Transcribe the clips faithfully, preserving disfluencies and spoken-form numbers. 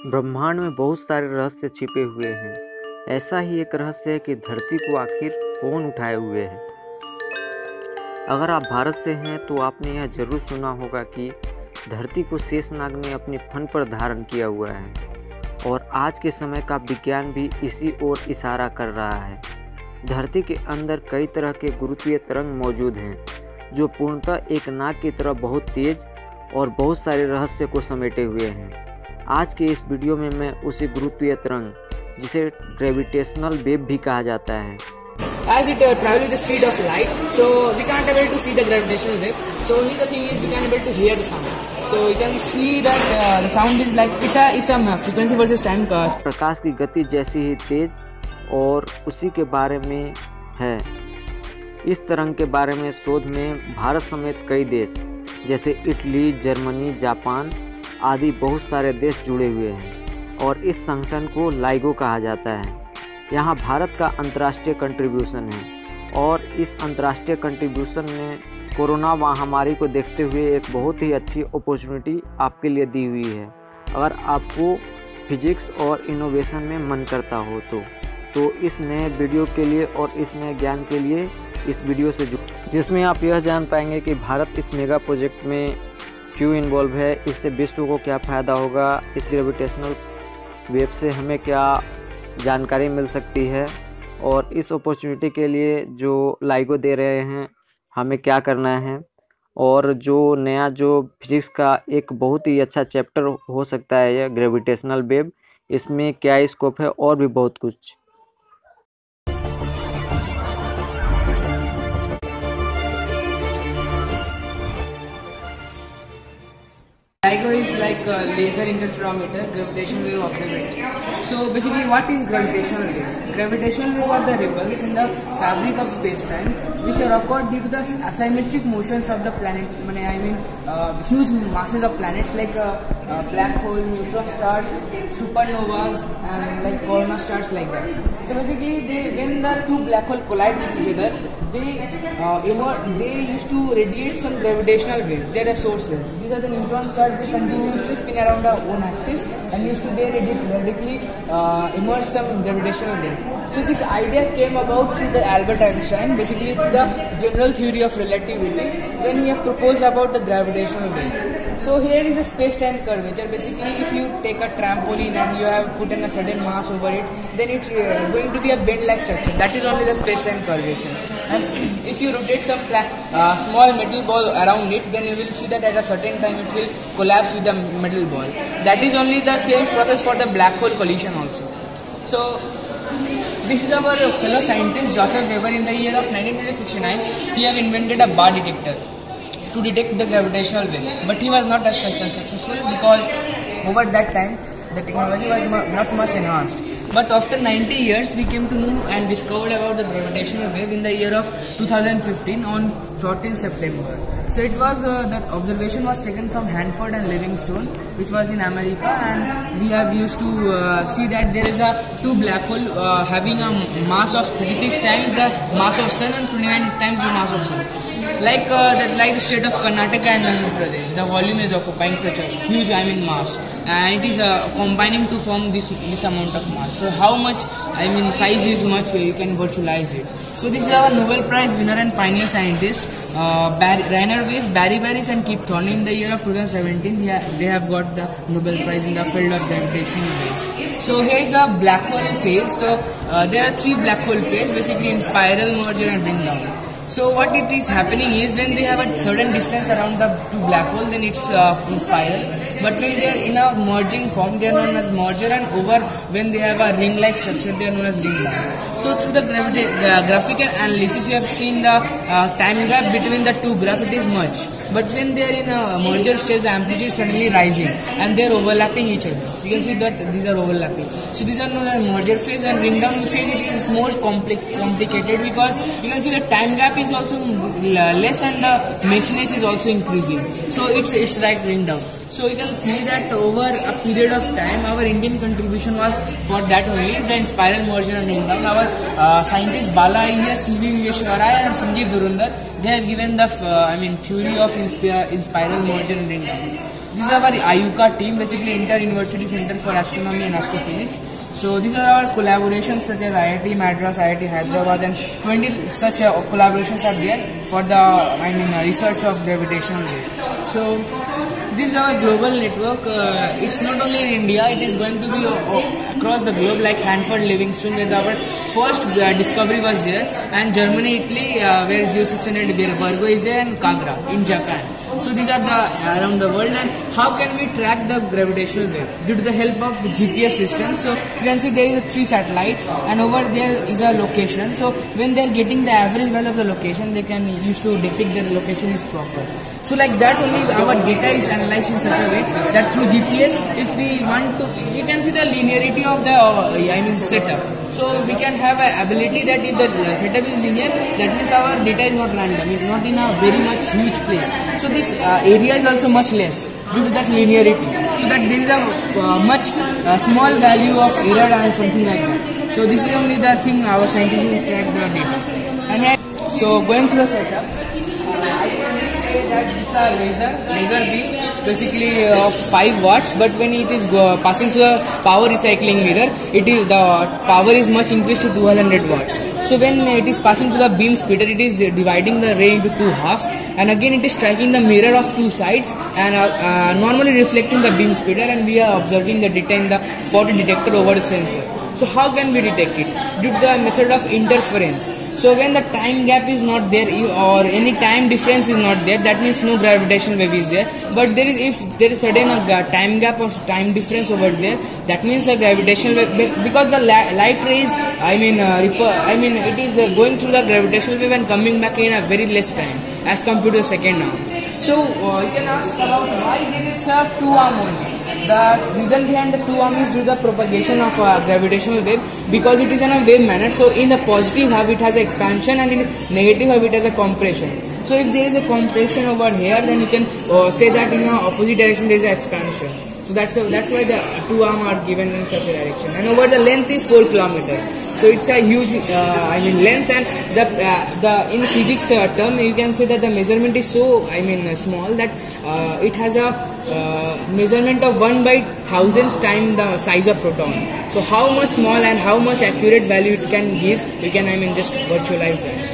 ब्रह्मांड में बहुत सारे रहस्य छिपे हुए हैं। ऐसा ही एक रहस्य है कि धरती को आखिर कौन उठाए हुए है। अगर आप भारत से हैं तो आपने यह जरूर सुना होगा कि धरती को शेषनाग ने अपने फन पर धारण किया हुआ है और आज के समय का विज्ञान भी इसी ओर इशारा कर रहा है। धरती के अंदर कई तरह के गुरुत्वीय तरंग मौजूद हैं जो पूर्णतः एक नाग की तरह बहुत तेज और बहुत सारे रहस्य को समेटे हुए हैं। आज के इस वीडियो में मैं उसी गुरुत्वीय तरंग जिसे ग्रेविटेशनल वेव भी कहा जाता है। As it uh, travels with the speed of light, so we can't able to see the gravitational wave. So only the thing is we can able to hear the sound. So you can see that uh, the sound is like it's a it's a frequency versus time curve. प्रकाश की गति जैसी ही तेज और उसी के बारे में है। इस तरंग के बारे में शोध में भारत समेत कई देश जैसे इटली, जर्मनी, जापान आदि बहुत सारे देश जुड़े हुए हैं और इस संगठन को लाइगो कहा जाता है। यहाँ भारत का अंतर्राष्ट्रीय कंट्रीब्यूशन है और इस अंतर्राष्ट्रीय कंट्रीब्यूशन ने कोरोना महामारी को देखते हुए एक बहुत ही अच्छी अपॉर्चुनिटी आपके लिए दी हुई है। अगर आपको फिजिक्स और इनोवेशन में मन करता हो तो तो इस नए वीडियो के लिए और इस नए ज्ञान के लिए इस वीडियो से जुड़ जिसमें आप यह जान पाएंगे कि भारत इस मेगा प्रोजेक्ट में क्यों इन्वॉल्व है, इससे विश्व को क्या फ़ायदा होगा, इस ग्रेविटेशनल वेव से हमें क्या जानकारी मिल सकती है और इस अपॉर्चुनिटी के लिए जो लाइगो दे रहे हैं हमें क्या करना है और जो नया जो फिजिक्स का एक बहुत ही अच्छा चैप्टर हो सकता है यह ग्रेविटेशनल वेव, इसमें क्या स्कोप है और भी बहुत कुछ। LIGO is like a laser interferometer, gravitational wave observatory. So basically, what is gravitational wave? Gravitational wave are the ripples in the fabric of space-time, which are occurred due to the asymmetric motions of the planet. I mean, uh, huge masses of planets like uh, uh, black hole, neutron stars, supernovas, and like corona stars like that. So basically, they, when the two black holes collide with each other, they uh, emerge, they used to radiate some gravitational waves. They are sources. These are the neutron stars. They continuously spin around their own axis and used to they radically uh, emerge some gravitational wave. So this idea came about through the Albert Einstein, basically through the general theory of relativity, when he have proposed about the gravitational wave. So here is a space-time curvature. Basically, if you take a trampoline and you have put in a certain mass over it, then it's uh, going to be a bed-like structure. That is only the space-time curvature. And if you rotate some uh, small metal ball around it, then you will see that at a certain time it will collapse with the metal ball. That is only the same process for the black hole collision also. So this is our fellow scientist Joseph Weber. In the year of nineteen sixty-nine, he have invented a bar detector to detect the gravitational wave, but he was not as successful because over that time the technology was not much enhanced. But after ninety years, we came to know and discovered about the gravitational wave in the year of two thousand fifteen on fourteenth September. So it was uh, that observation was taken from Hanford and Livingstone, which was in America, and we have used to uh, see that there is a two black hole uh, having a mass of thirty-six times the mass of Sun and twenty-nine times the mass of Sun. Like uh, the, like the state of Karnataka and Andhra Pradesh, the volume is occupying such a huge, I mean, mass, and it is uh, combining to form this this amount of mass. So how much, I mean, size is much, uh, you can virtualize it. So this is our Nobel Prize winner and pioneer scientist, uh, Barry, Rainer Weiss, Barry Barish and Kip Thorne. In the year of two thousand seventeen, they have, they have got the Nobel Prize in the field of gravitational waves. So here is a black hole phase. So uh, there are three black hole phases, basically in spiral, merger and ring down. So what it is happening is when they have a certain distance around the two black hole, then it's uh, in spiral. But when they are in a merging form, they are known as merger, and over when they have a ring-like structure, they are known as ring down. So through the gravity, uh, graphical analysis, you have seen the uh, time gap between the two graphs, it is much. But when they are in a merger stage, the amplitude is suddenly rising and they are overlapping each other. You can see that these are overlapping. So these are known as merger phase, and ring down phase it is more compli complicated because you can see the time gap is also less and the messiness is also increasing. So it's it's like ring down. So you can see that over a period of time, our Indian contribution was for that only, the spiral merger and ring down. Our uh, scientists Bala Iyer, C V Viveshwaraya and Sanjeev Dhurandhar, they have given the uh, I mean theory of in spiral merger and ring down. This is our I U C A team, basically Inter-University Center for Astronomy and Astrophysics. So these are our collaborations such as I I T Madras, I I T Hyderabad, and twenty such uh, collaborations are there for the I mean uh, research of gravitational wave. So this is our global network. Uh, it's not only in India; it is going to be uh, across the globe. Like Hanford Livingston, where our first uh, discovery was there, and Germany, Italy, uh, where Geo six hundred there, Virgo is there, and Kagra in Japan. So these are the around the world. And how can we track the gravitational wave? Due to the help of the G P S system. So you can see there is three satellites, and over there is a location. So when they are getting the average value of the location, they can use to depict that the location is proper. So like that only our data is analyzed in such a way that through G P S, if we want to, you can see the linearity of the uh, I mean setup. So we can have an ability that if the setup is linear, that means our data is not random, it's not in a very much huge place. So this uh, area is also much less due to that linearity. So that there is a uh, much uh, small value of error and something like that. So this is only the thing our scientists will track the data. And I, so going through the setup, uh, I can say that this is a laser, laser beam. Basically of uh, five watts, but when it is uh, passing to the power recycling mirror, it is the power is much increased to twelve hundred watts. So when it is passing to the beam splitter, it is dividing the ray into two halves, and again it is striking the mirror of two sides and uh, uh, normally reflecting the beam splitter, and we are observing the data in the photo detector over the sensor. So how can we detect it? Due to the method of interference. So when the time gap is not there or any time difference is not there, that means no gravitational wave is there. But there is, if there is sudden a time gap or time difference over there, that means a gravitational wave, because the light rays, I mean, uh, I mean, it is uh, going through the gravitational wave and coming back in a very less time as compared to the second arm. So uh, you can ask about why there is a two arm only. The reason behind the two arm is due to the propagation of uh, gravitational wave, because it is in a wave manner. So in the positive half it has an expansion, and in the negative half it has a compression. So if there is a compression over here, then you can uh, say that in the opposite direction there is an expansion. So that's a, that's why the two arm are given in such a direction. And over the length is four kilometers. So it's a huge, uh, I mean, length, and the uh, the in physics uh, term you can say that the measurement is so, I mean, uh, small that uh, it has a uh, measurement of one by thousandth time the size of proton. So how much small and how much accurate value it can give, we can, I mean, just virtualize that.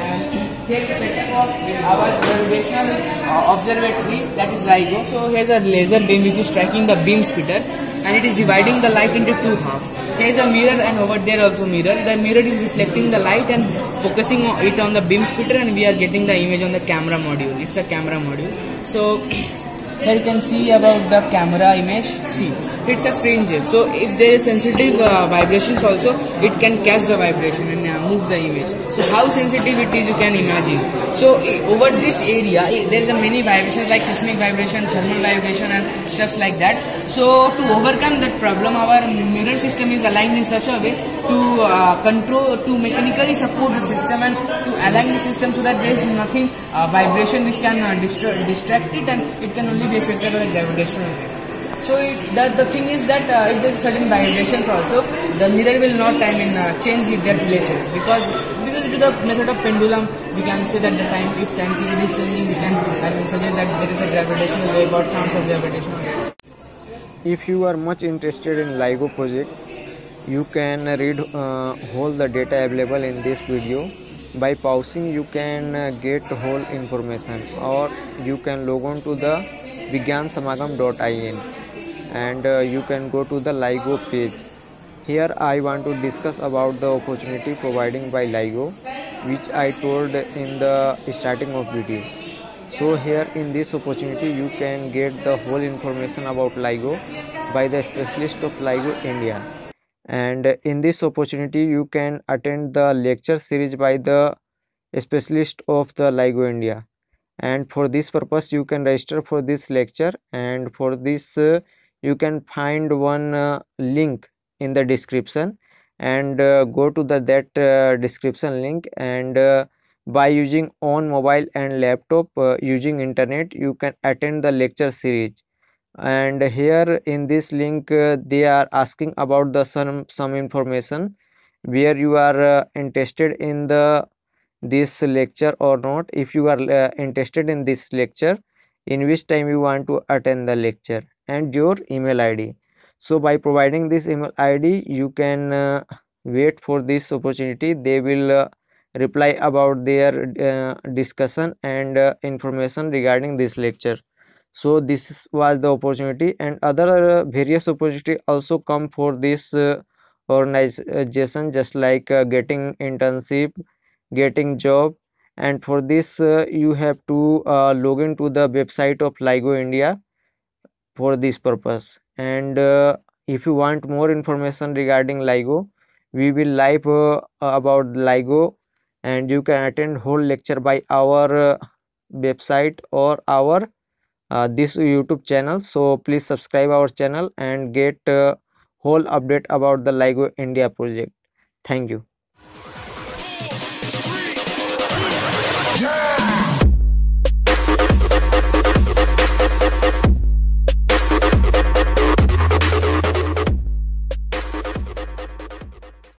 Here is setup of our gravitational uh, observatory, that is LIGO. So here's a laser beam which is striking the beam splitter, and it is dividing the light into two halves. Here is a mirror, and over there also mirror. The mirror is reflecting the light and focusing it on the beam splitter, and we are getting the image on the camera module. It's a camera module. So here you can see about the camera image. See, it's a fringes. So if there is sensitive uh, vibrations also, it can catch the vibration and uh, move the image. So how sensitive it is, you can imagine. So over this area, there is a many vibrations like seismic vibration, thermal vibration, and stuff like that. So to overcome that problem, our mirror system is aligned in such a way to uh, control, to mechanically support the system and to align the system so that there is nothing uh, vibration which can uh, distra distract it, and it can only be affected by the gravitational wave. So it, that the thing is that uh, if there is certain vibrations also, the mirror will not, I mean, uh, change their places, because because to the method of pendulum, we can say that the time, if time period is changing, we can, I mean, suggest that there is a gravitational wave or chance of gravitational wave. If you are much interested in LIGO project, you can read uh, whole the data available in this video. By pausing, you can uh, get whole information, or you can log on to the vigyan samagam dot in, and uh, you can go to the LIGO page. Here I want to discuss about the opportunity providing by LIGO, which I told in the starting of video. So here in this opportunity you can get the whole information about LIGO by the specialist of LIGO India. And in this opportunity you can attend the lecture series by the specialist of the LIGO India, and for this purpose you can register for this lecture, and for this uh, you can find one uh, link in the description, and uh, go to the that uh, description link, and uh, by using on mobile and laptop uh, using internet, you can attend the lecture series. And here in this link uh, they are asking about the some some information where you are uh, interested in the this lecture or not. If you are uh, interested in this lecture, in which time you want to attend the lecture, and your email I D. So by providing this email I D, you can uh, wait for this opportunity. They will uh, reply about their uh, discussion and uh, information regarding this lecture. So this was the opportunity, and other uh, various opportunity also come for this uh, organization, just like uh, getting internship, getting job. And for this uh, you have to uh, log into the website of LIGO India for this purpose. And uh, if you want more information regarding LIGO, we will live uh, about LIGO, and you can attend whole lecture by our uh, website or our uh, this YouTube channel. So please subscribe our channel and get uh, whole update about the LIGO India project. Thank you.